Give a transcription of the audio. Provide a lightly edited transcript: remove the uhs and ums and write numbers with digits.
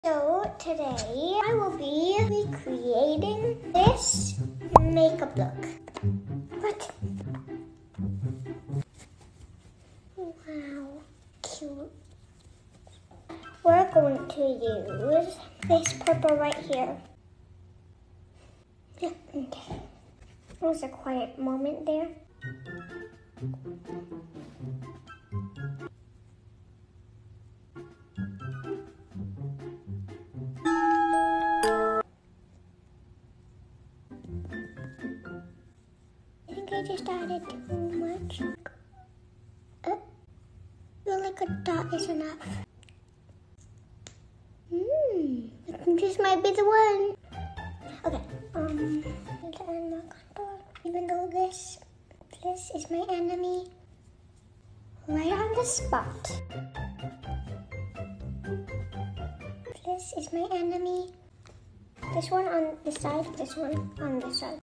So today I will be recreating this makeup look. What? Wow, cute. We're going to use this purple right here. Yeah, okay. There was a quiet moment there. I just added too much. I feel like a dot is enough. This might be the one. Okay, let's add more contour. Even though this is my enemy. Right on the spot. This is my enemy. This one on the side, this one on the side.